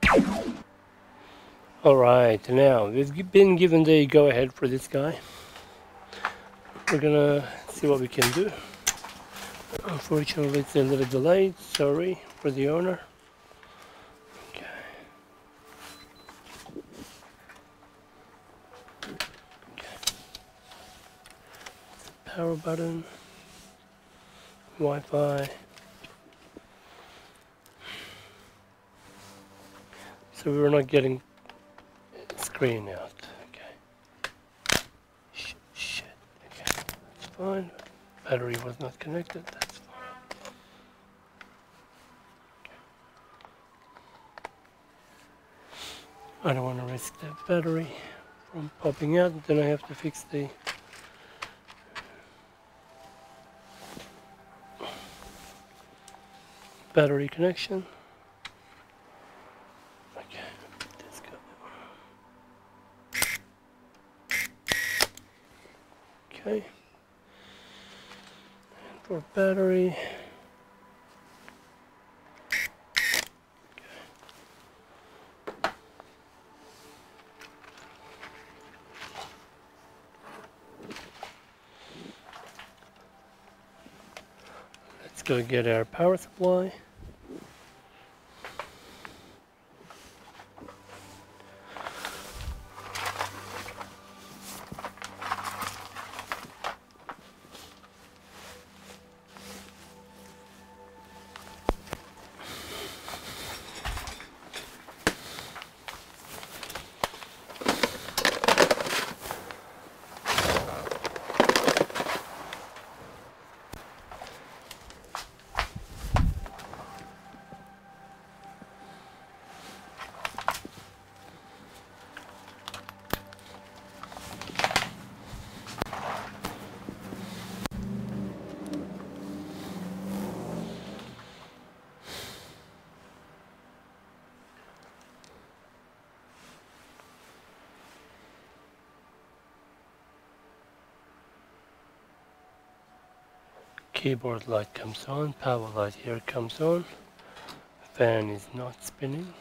Alright, now we've been given the go-ahead for this guy. We're gonna see what we can do. Unfortunately, it's a little delayed. Sorry for the owner. Okay. Power button. Wi-Fi. So we're not getting screen out. Okay. Shit. Okay. That's fine. Battery was not connected. That's fine. I don't want to risk that battery from popping out. Then I have to fix the battery connection. Okay. Let's go. Okay. And for battery. Let's go get our power supply. Keyboard light comes on, power light here comes on, fan is not spinning.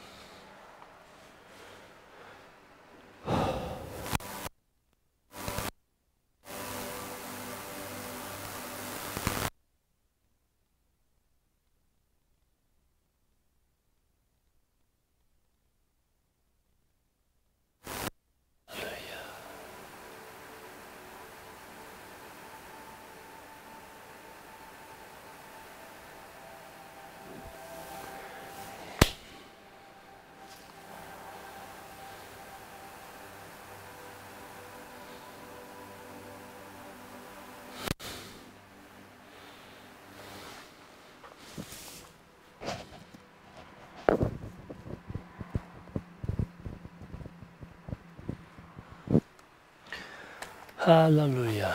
Hallelujah.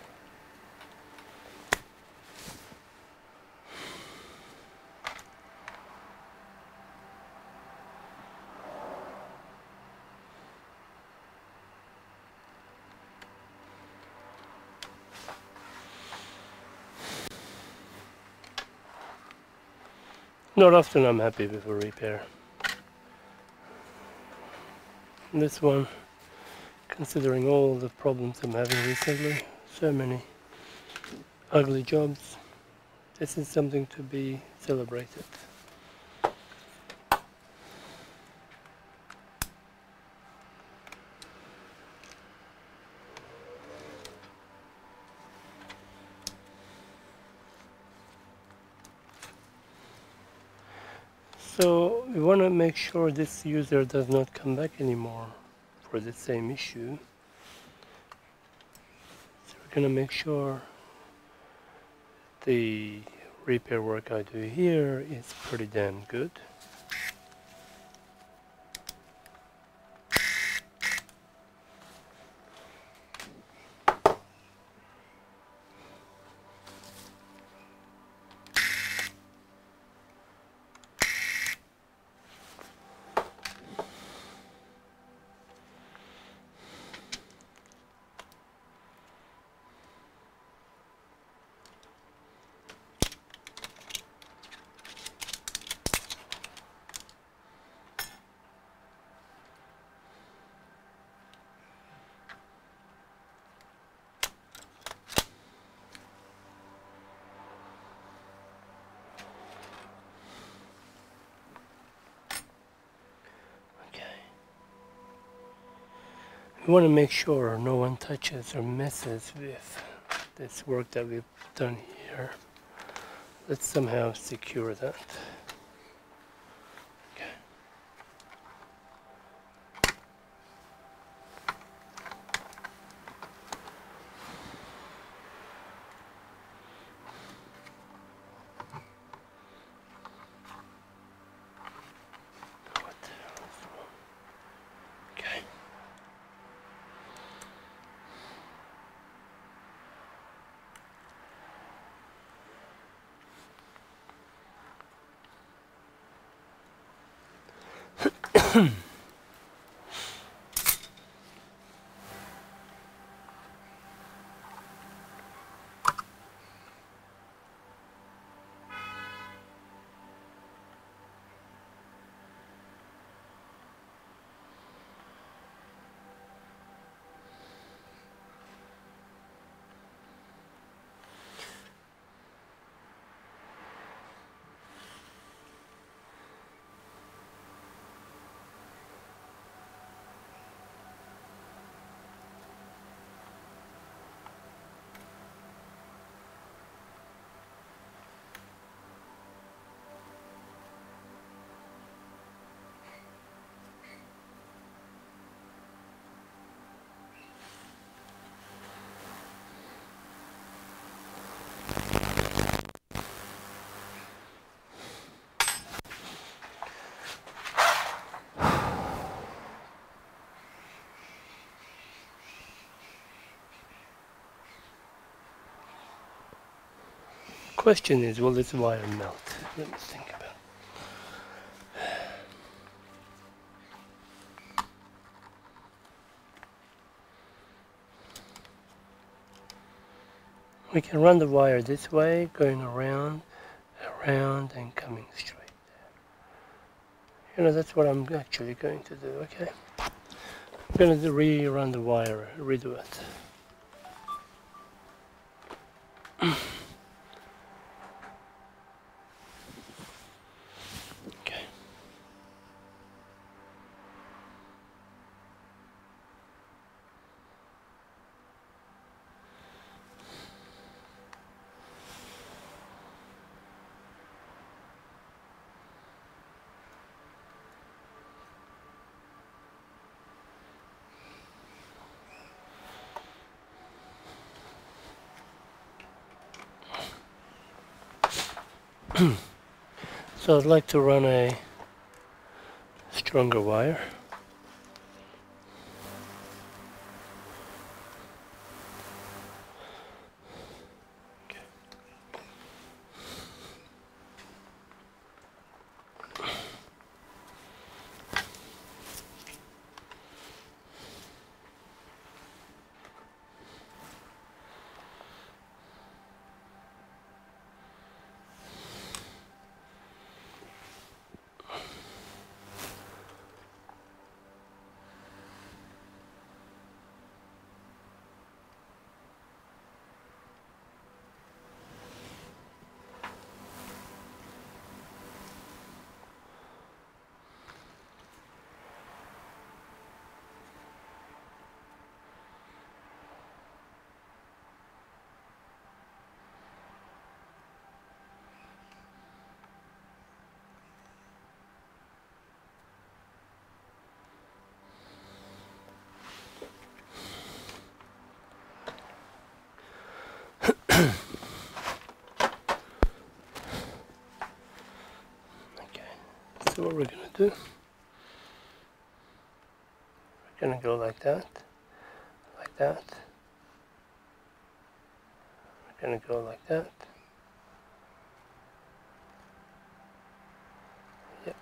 Not often I'm happy with a repair. This one, considering all the problems I'm having recently, so many ugly jobs, this is something to be celebrated. So we want to make sure this user does not come back anymore for the same issue. So we're going to make sure the repair work I do here is pretty damn good. We want to make sure no one touches or messes with this work that we've done here. Let's somehow secure that. Okay. What the hell is wrong? Okay. Question is, will this wire melt? Let me think about it. We can run the wire this way, going around, around, and coming straight there. You know, that's what I'm actually going to do, okay? I'm going to rerun the wire, redo it. Okay. So I'd like to run a stronger wire. Okay. So what we're going to do, we're going to go like that, like that. We're going to go like that. Yep.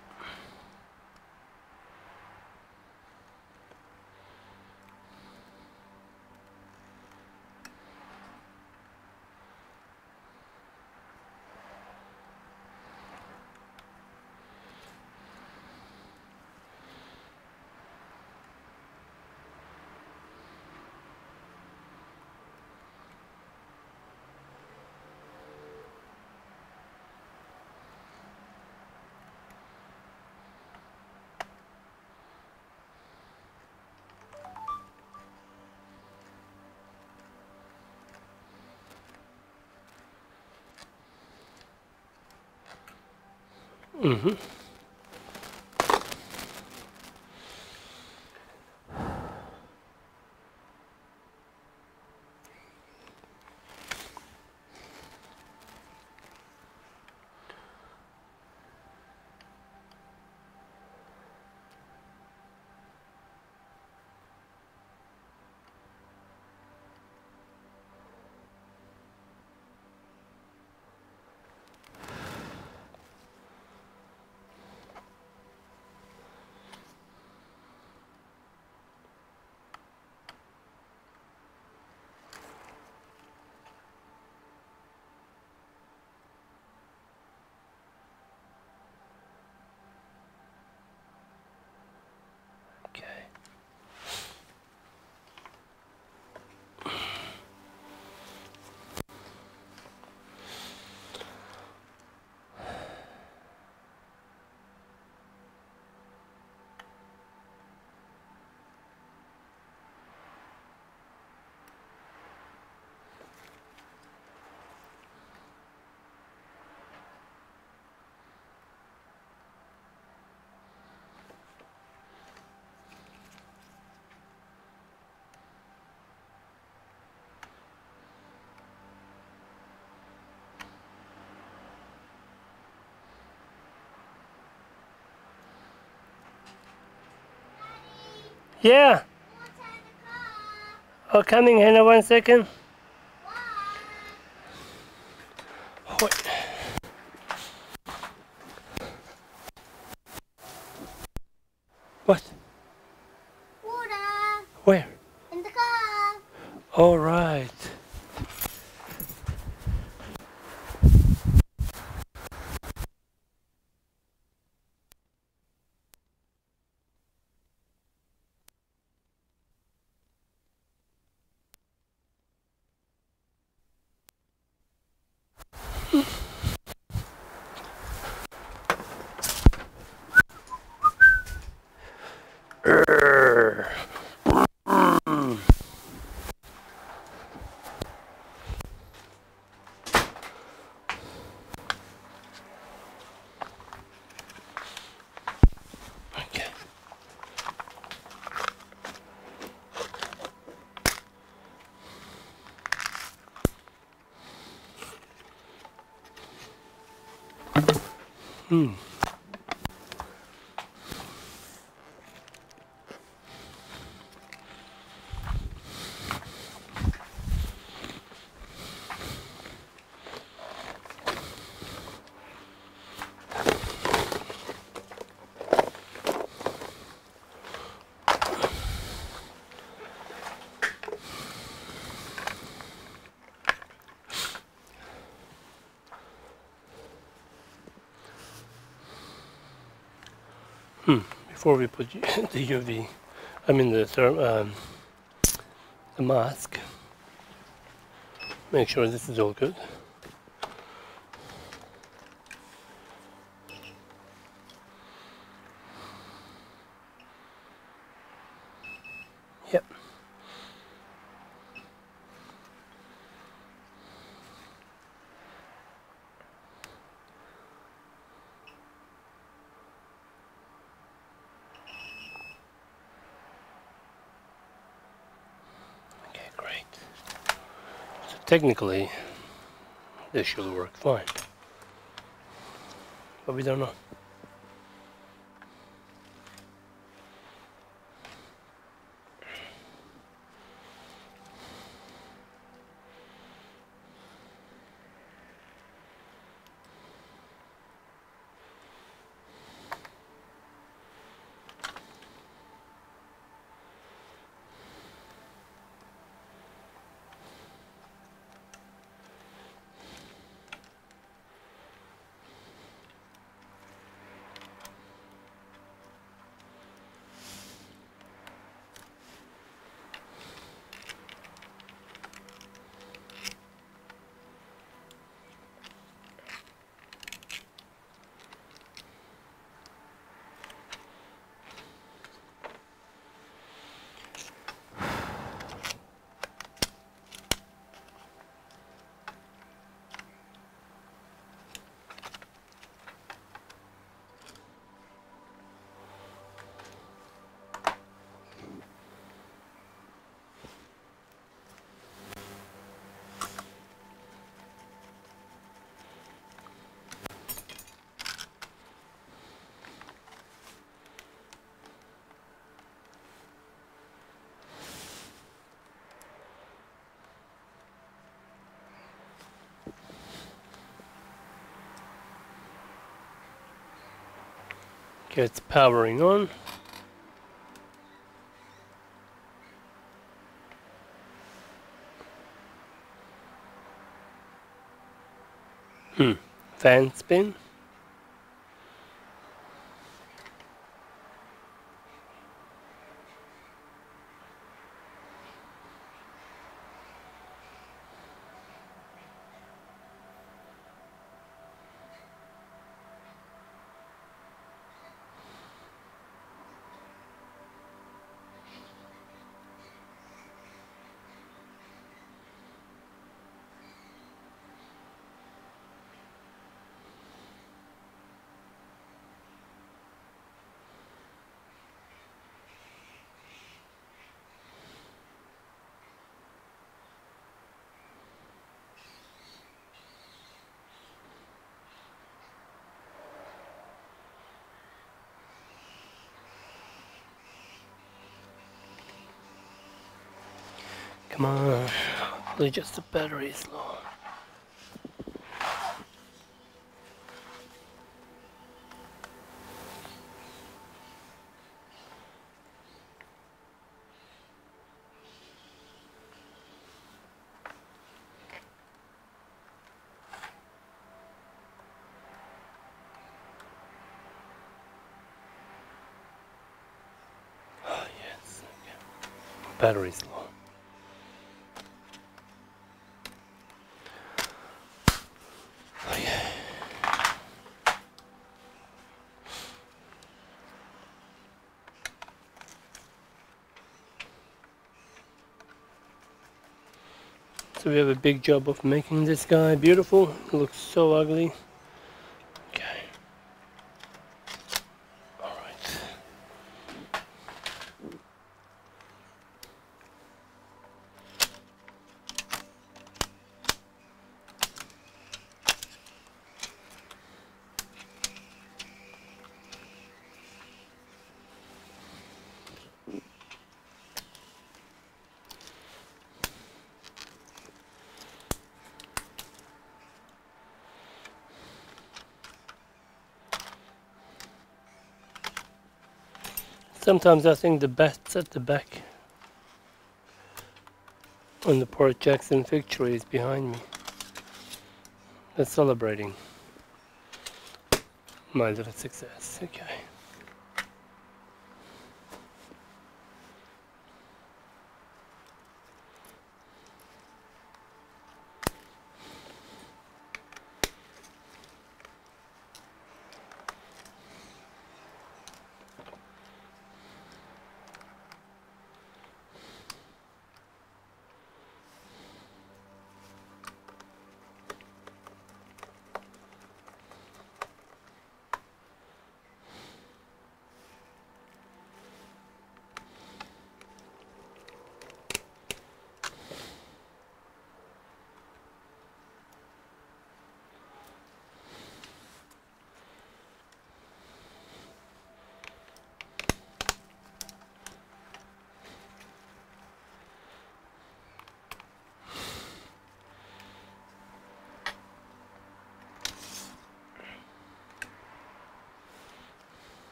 Mm-hmm. Yeah. Oh, coming in 1 second. Wait. What? Water. Where? In the car. All right. Okay. Hmm. Before we put the UV, I mean the mask, make sure this is all good. Yep. Okay, great. So technically, this should work fine, but we don't know. Okay, it's powering on. Fan spin. Come on, hopefully just the battery is low. Oh yes, okay. Battery's low. So we have a big job of making this guy beautiful. It looks so ugly. Okay. Alright. Sometimes I think the bats at the back on the Port Jackson victory is behind me. They're celebrating my little success. Okay.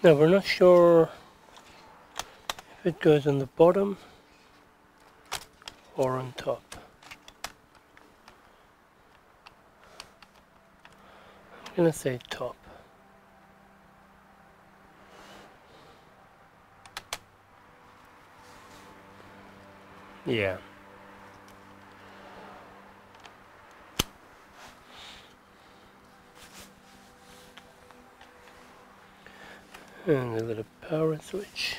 Now we're not sure if it goes on the bottom or on top. I'm gonna say top. Yeah. And a little power switch.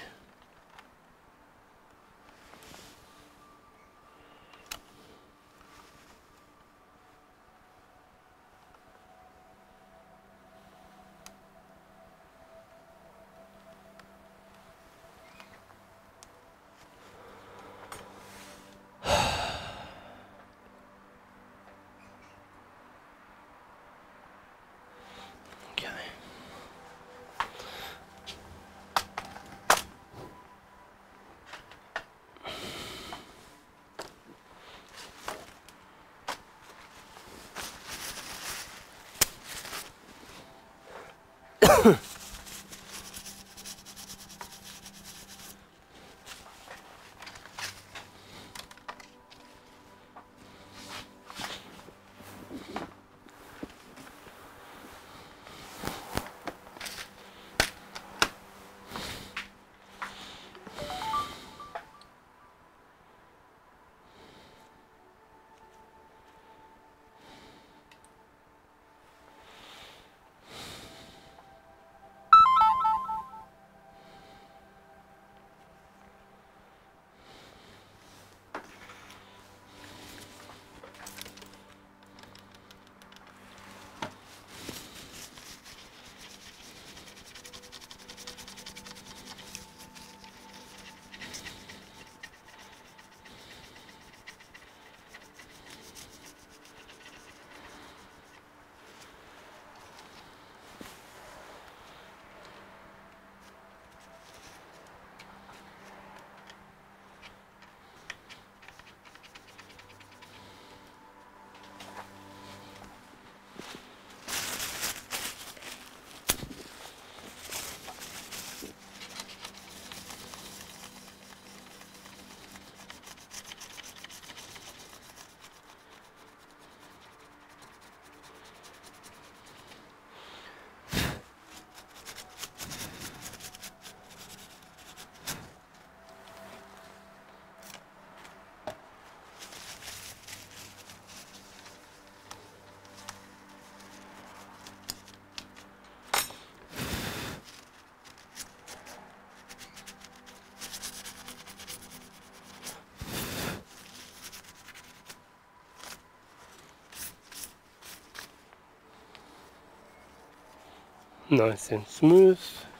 Nice and smooth.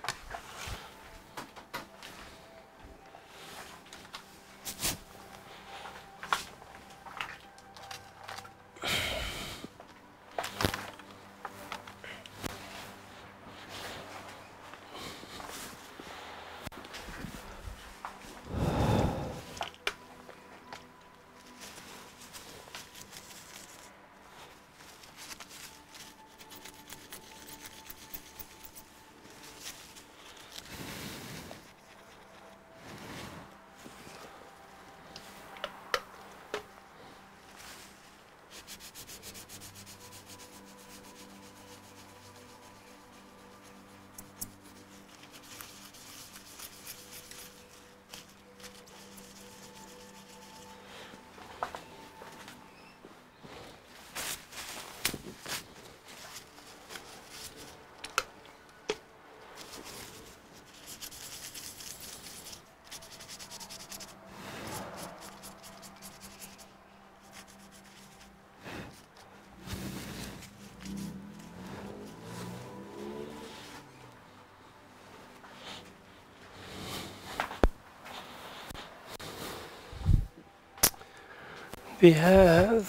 We have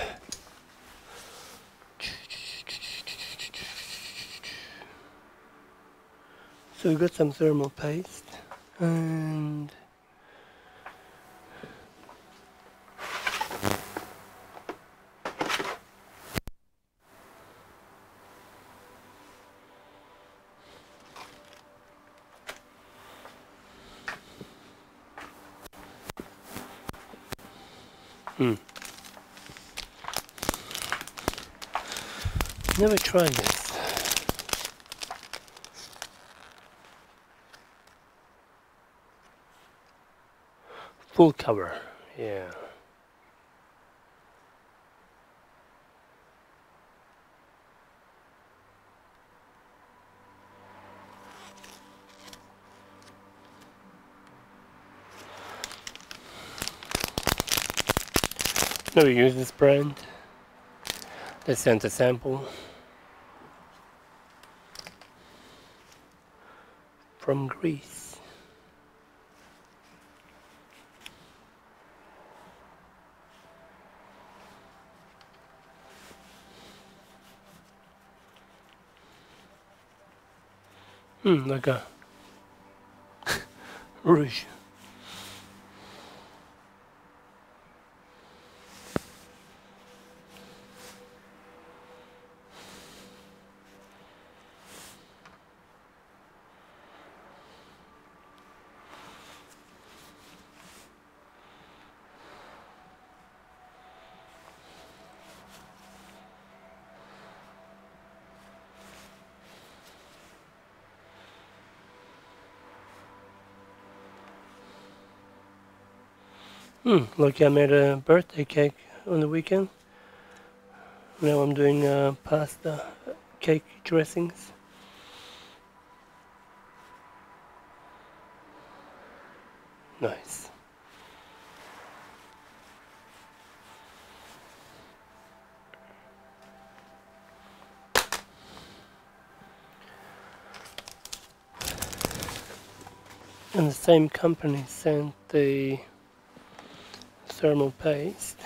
so we got some thermal paste and Never tried this. Full cover, yeah. Never use this brand. They sent a sample from Greece. Like a rouge. Look, I made a birthday cake on the weekend. Now I'm doing pasta cake dressings. Nice. And the same company sent the thermal paste.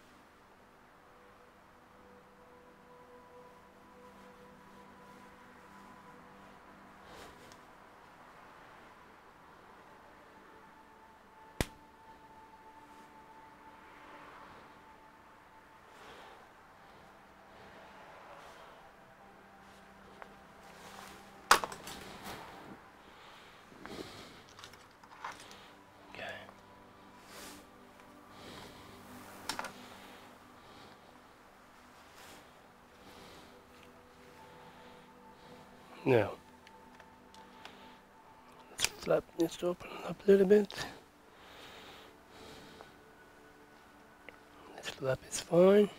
Now, this flap needs to open up a little bit. This flap is fine.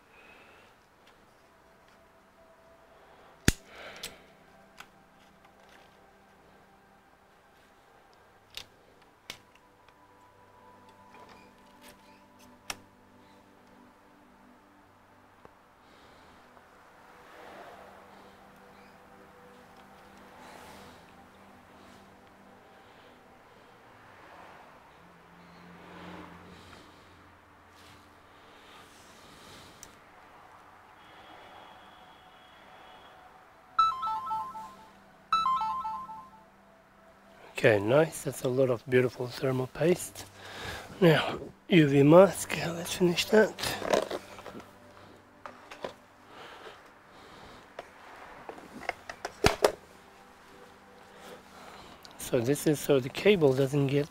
Okay, nice. That's a lot of beautiful thermal paste. Now, UV mask. Let's finish that. So this is so the cable doesn't get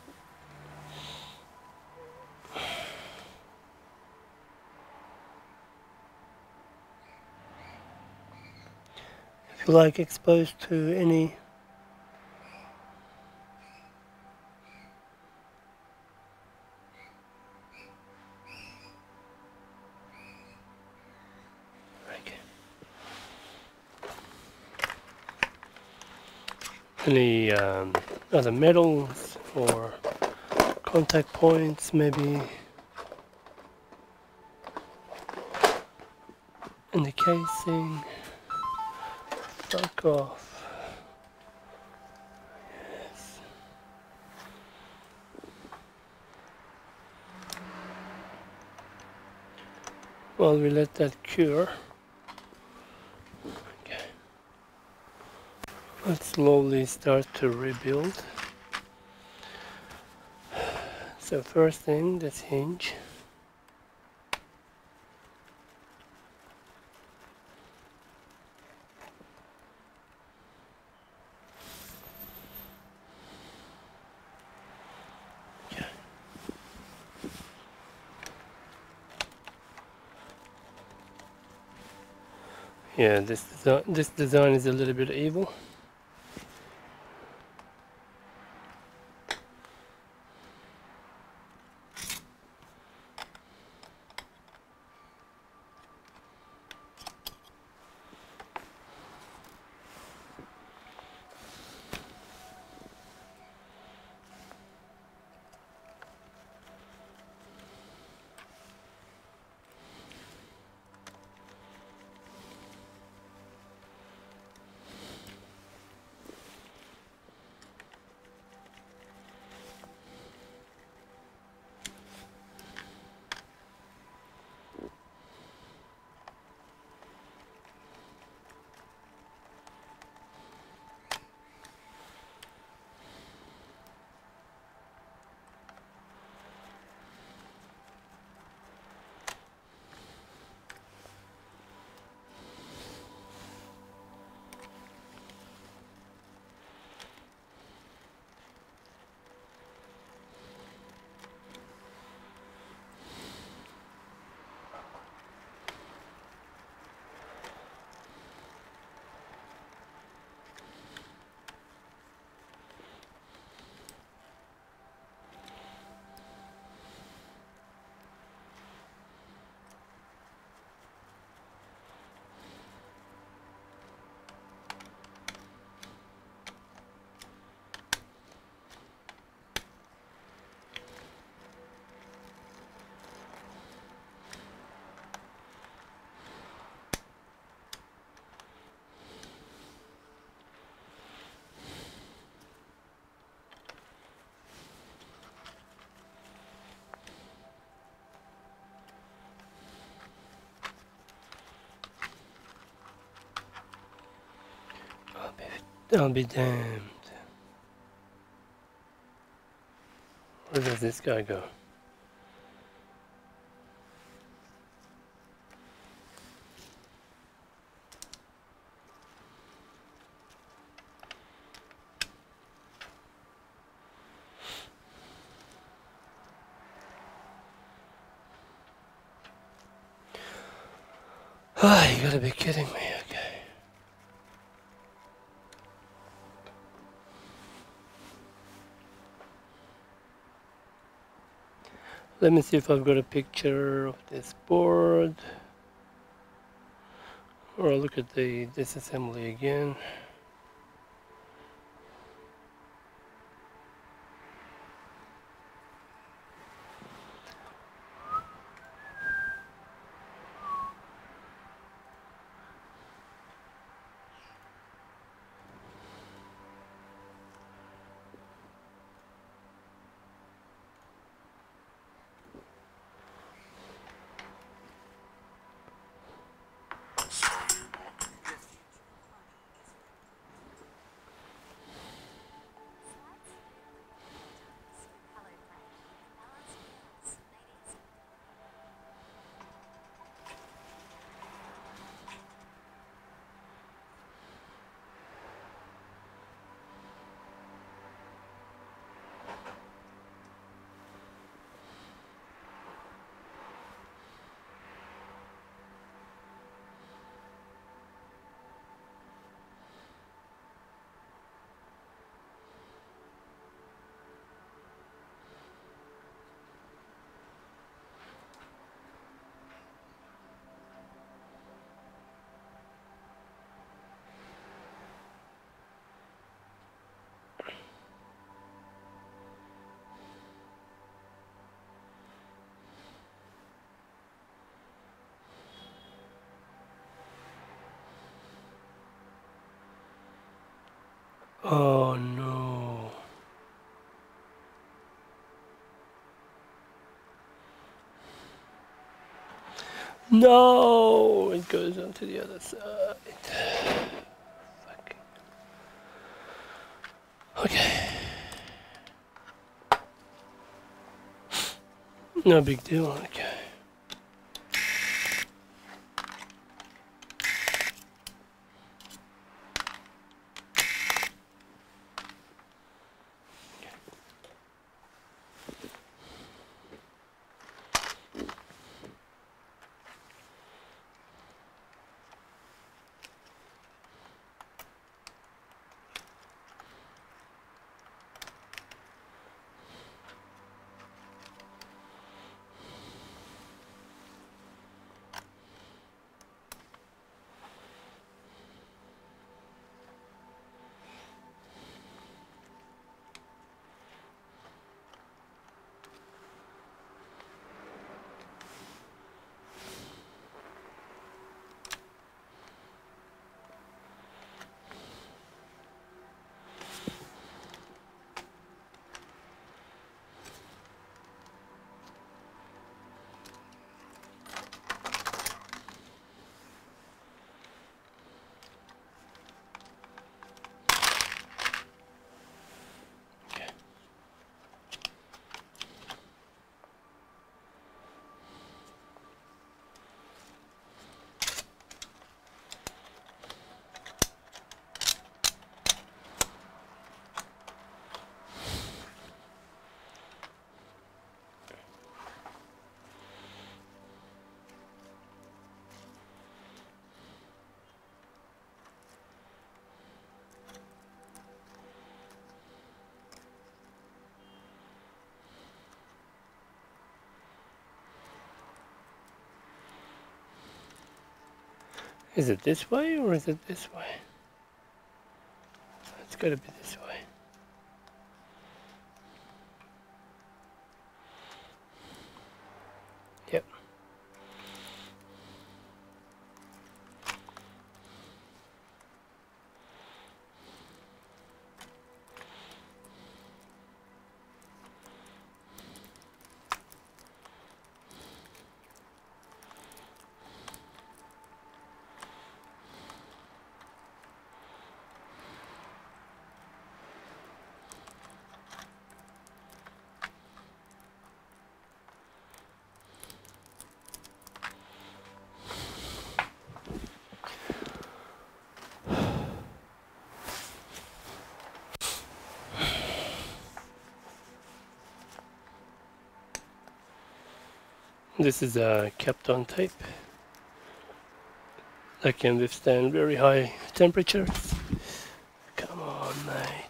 if you like exposed to any other metals or contact points, maybe in the casing. Fuck off. Yes. Well, we let that cure. Okay. Let's slowly start to rebuild. So first thing, this hinge. Yeah, this design is a little bit evil. I'll be damned. Where does this guy go? Ah, you gotta be kidding me, okay. Let me see if I've got a picture of this board. Or I'll look at the disassembly again. Oh no. No! It goes onto the other side. Fuck. Okay. No big deal, okay. Is it this way or is it this way? It's got to be this way. Yep. This is kept on tape that can withstand very high temperatures. Come on, mate.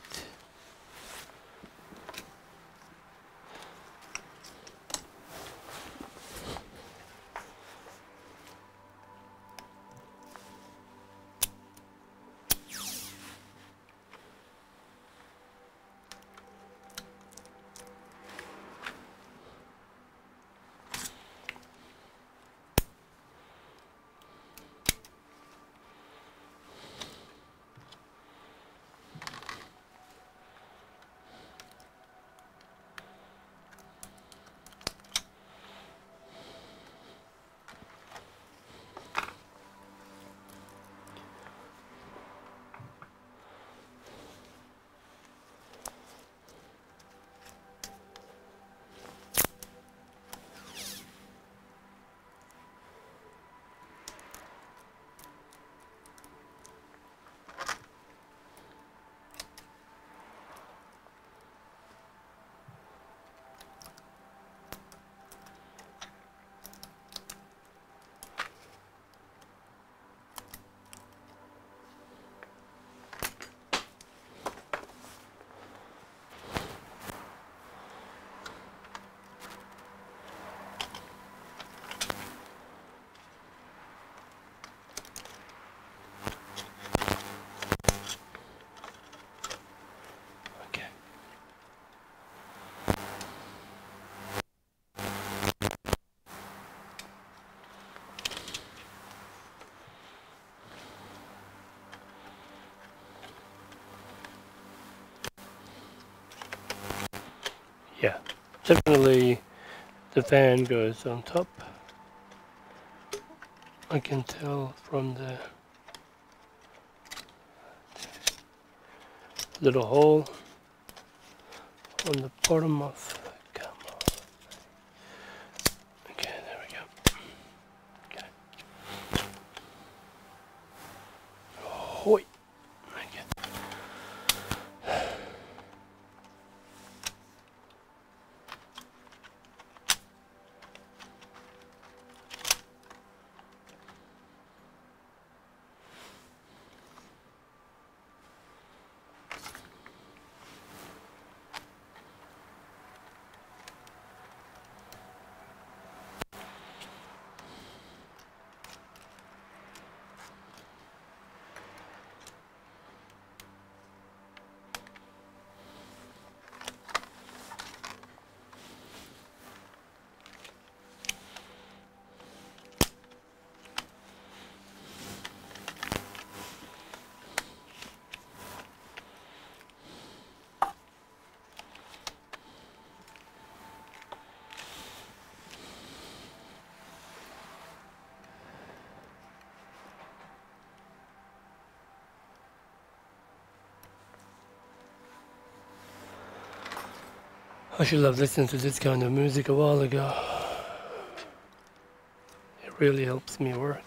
Yeah, definitely the fan goes on top. I can tell from the little hole on the bottom of. Come on. Okay, there we go. Okay. Hoi. Okay. I should have listened to this kind of music a while ago. It really helps me work.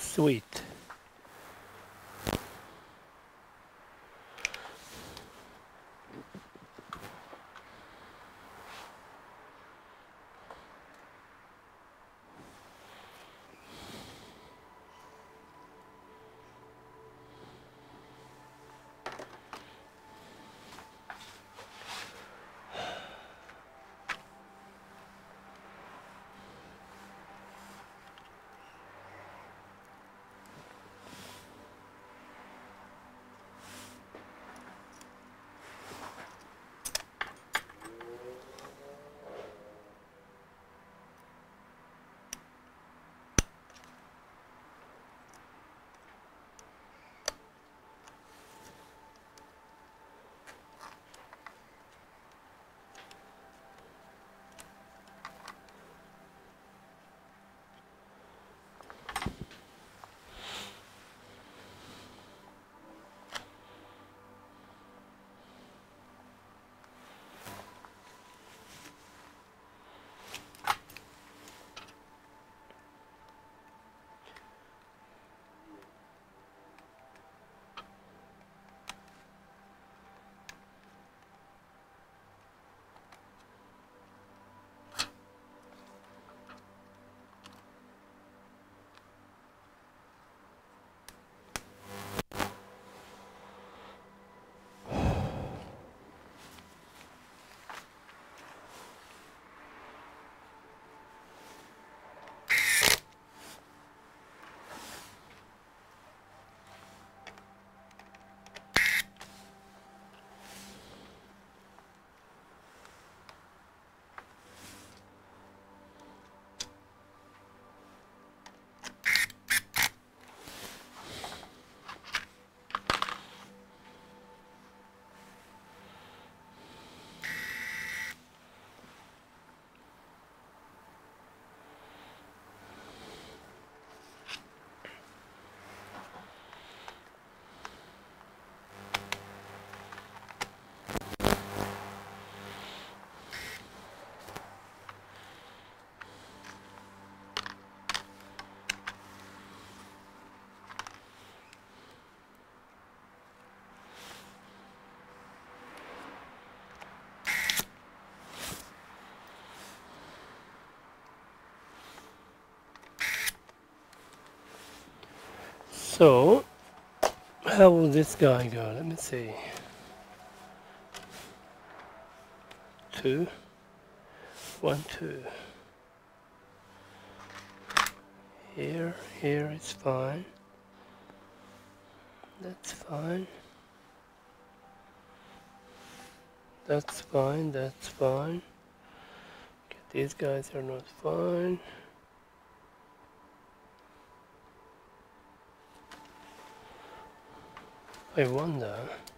Sweet. So, how will this guy go? Let me see. 2, 1, 2. Here it's fine. That's fine. That's fine, that's fine. Okay, these guys are not fine. I wonder.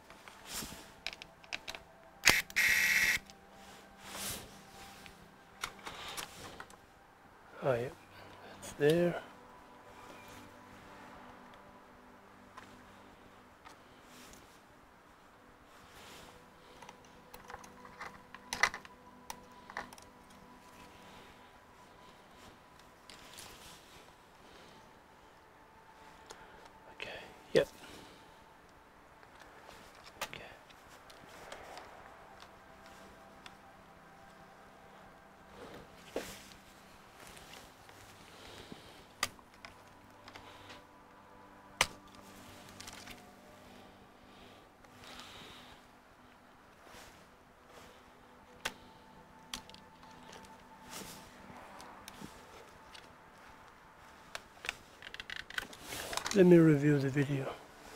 Oh yeah, that's there. Okay, yep. Okay. Let me review the video.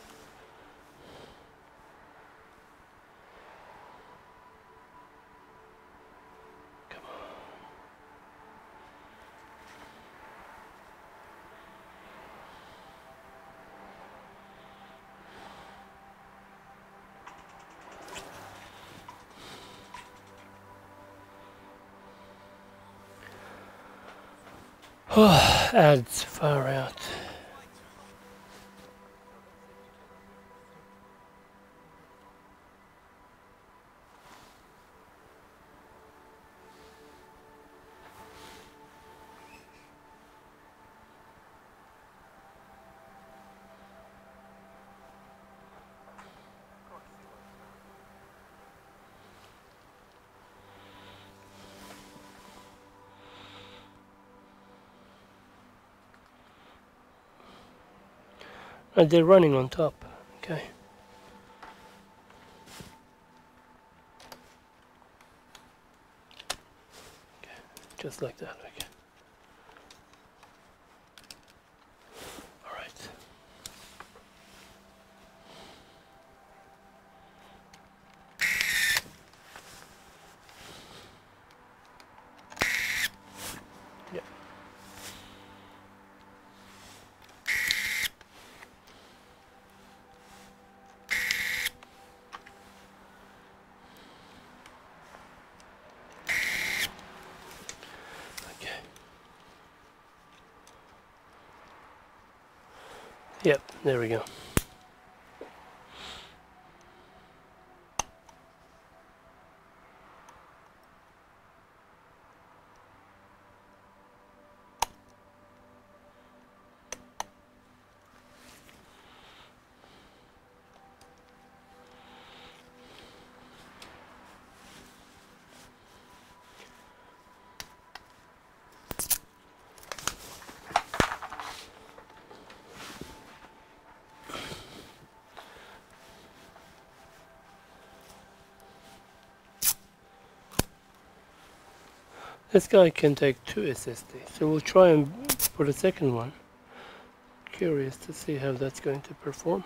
Come on. Oh, ads far out. And they're running on top. Okay. Just like that. Okay. All right. Yeah. Okay. Yep, there we go. This guy can take 2 SSDs, so we'll try and put a second one. Curious to see how that's going to perform.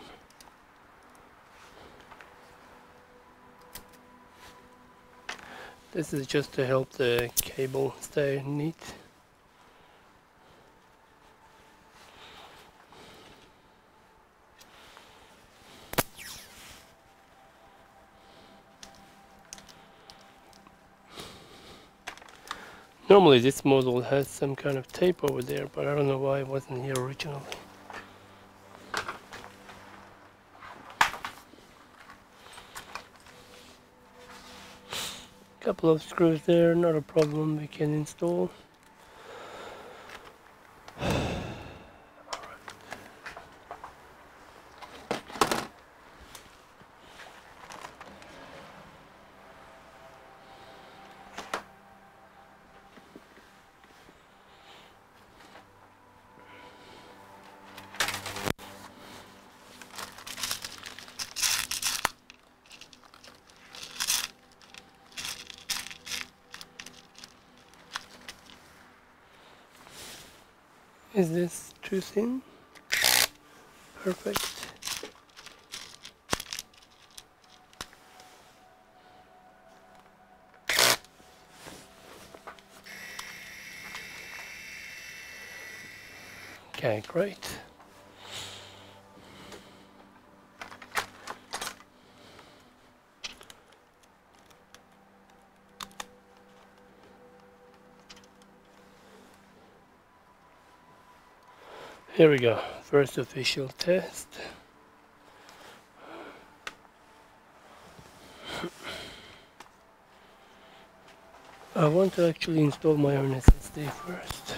This is just to help the cable stay neat. Normally this model has some kind of tape over there, but I don't know why it wasn't here originally. Couple of screws there, not a problem, we can install. Is this too thin? Perfect. Okay, great. Here we go, first official test. I want to actually install my own SSD first.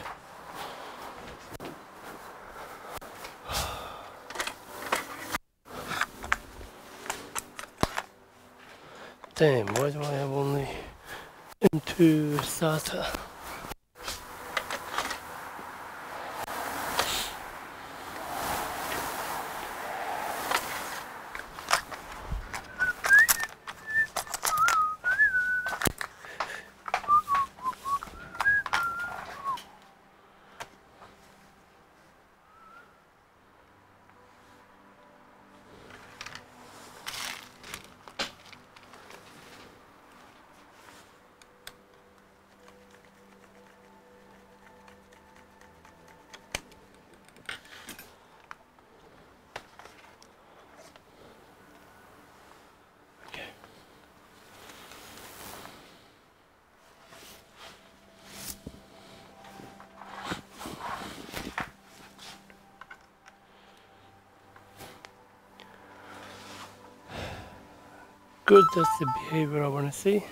Damn, why do I have only M2 SATA? Good, that's the behavior I want to see.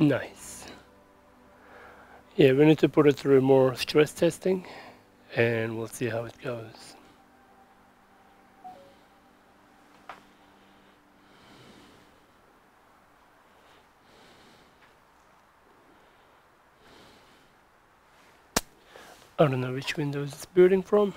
Nice. Yeah, we need to put it through more stress testing and we'll see how it goes. I don't know which Windows it's booting from.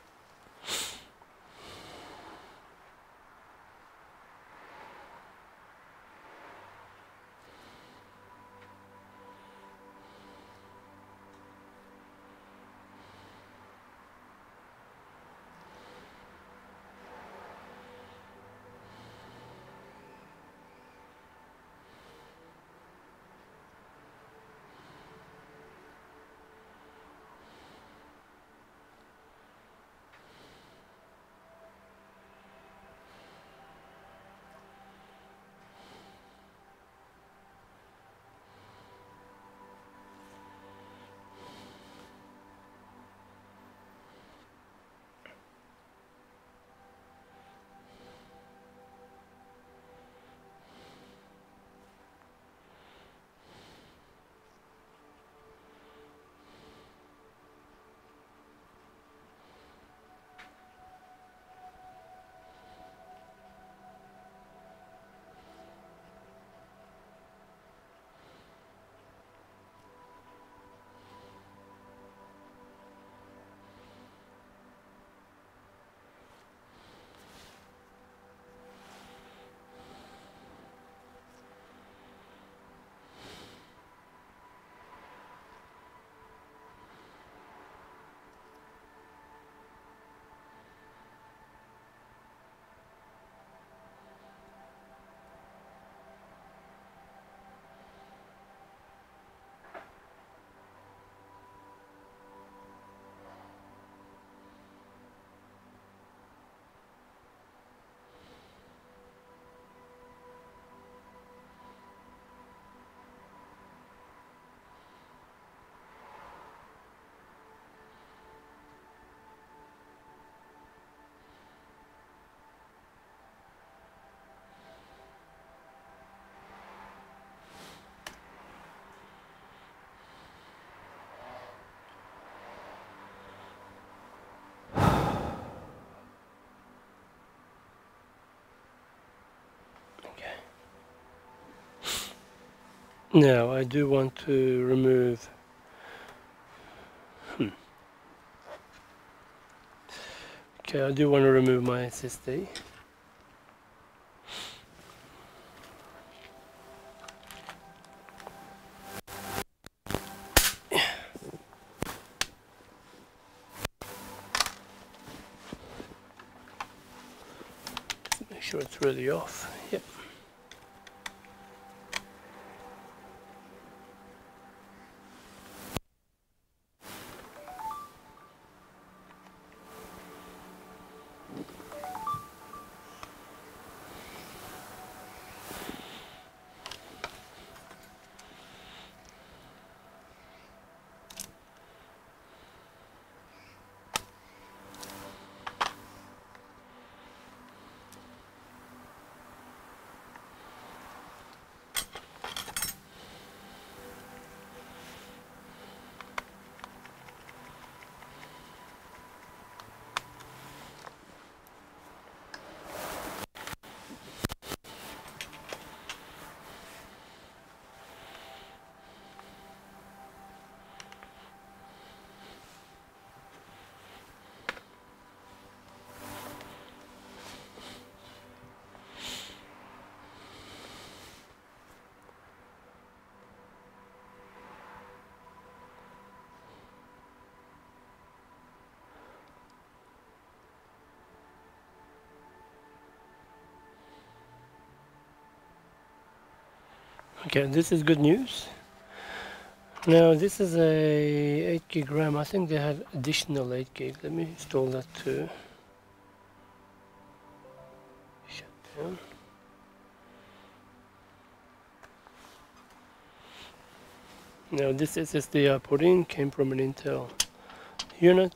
Now I do want to remove Okay, I do want to remove my SSD. Just make sure it's really off. Yep. Okay, this is good news. Now this is a 8 gig RAM. I think they have additional 8 gig. Let me install that too. Shut down. Now this SSD I put in came from an Intel unit,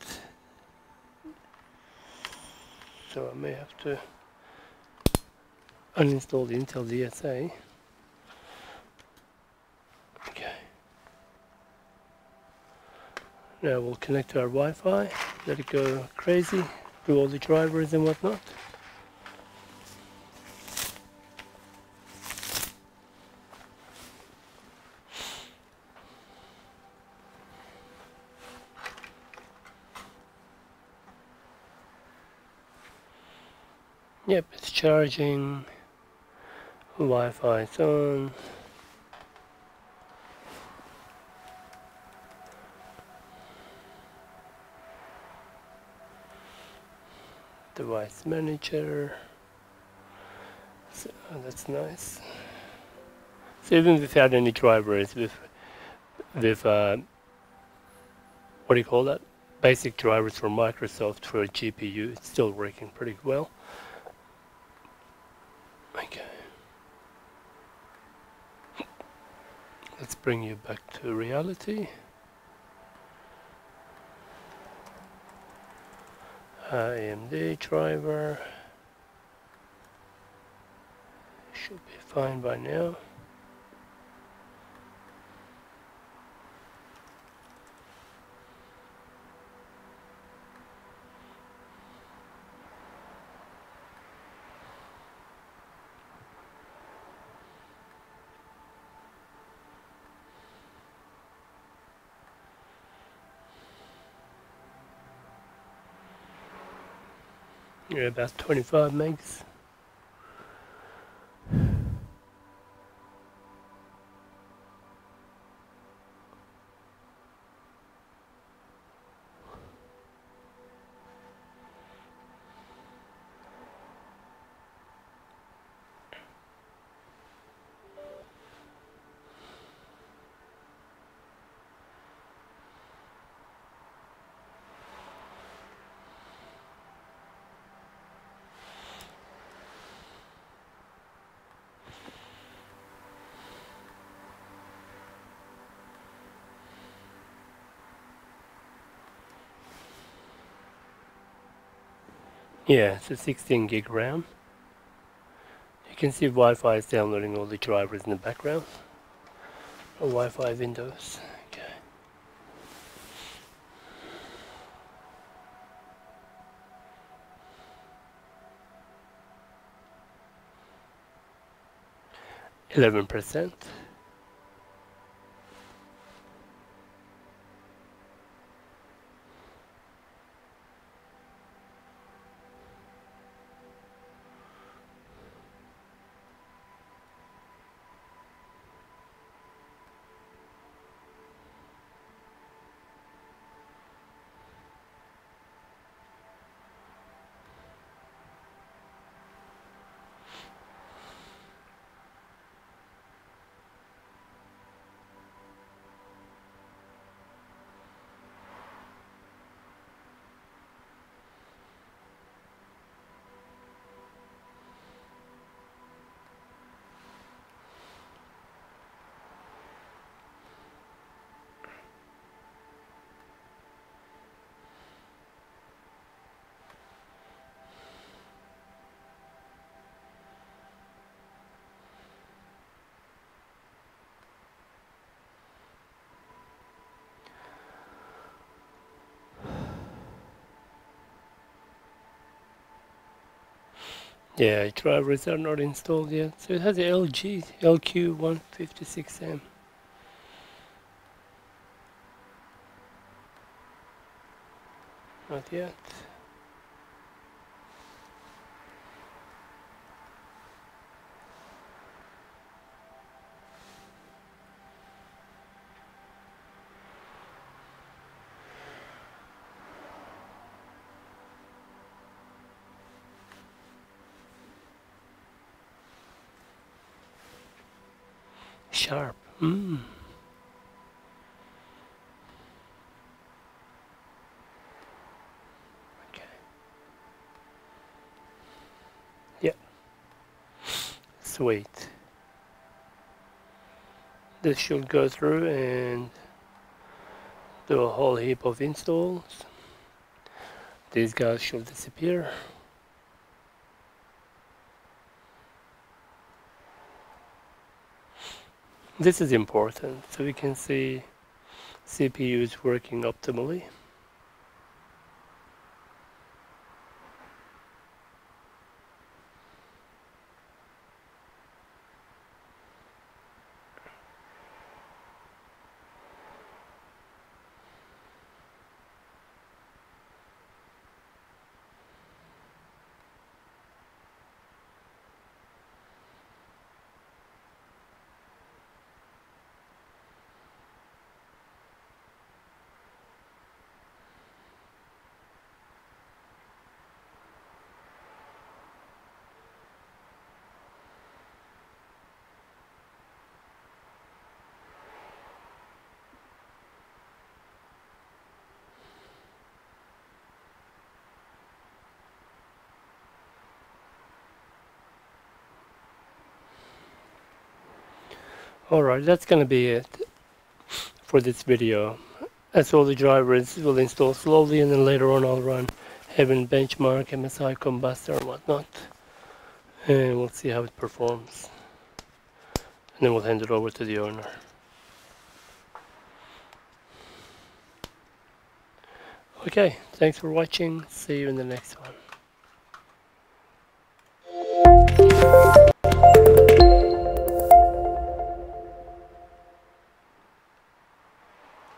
so I may have to uninstall the Intel DSA. Now we'll connect to our Wi-Fi, let it go crazy, do all the drivers and whatnot. Yep, it's charging, Wi-Fi is on. Device manager, so that's nice. So even without any drivers, with what do you call that? Basic drivers for Microsoft for a GPU, it's still working pretty well. Okay. Let's bring you back to reality. AMD driver should be fine by now. Yeah, about 25 megs. Yeah, it's a 16 gig RAM. You can see Wi-Fi is downloading all the drivers in the background. Or Wi-Fi Windows. Okay. %. Yeah, drivers are not installed yet. So it has a LG LQ156M. Not yet. Sharp. Okay. Yeah. Sweet. This should go through and do a whole heap of installs. These guys should disappear. This is important, so we can see CPU is working optimally. Alright, that's gonna be it for this video. As all the drivers will install slowly, and then later on I'll run Heaven Benchmark, MSI Combustor and whatnot. And we'll see how it performs. And then we'll hand it over to the owner. Okay, thanks for watching. See you in the next one.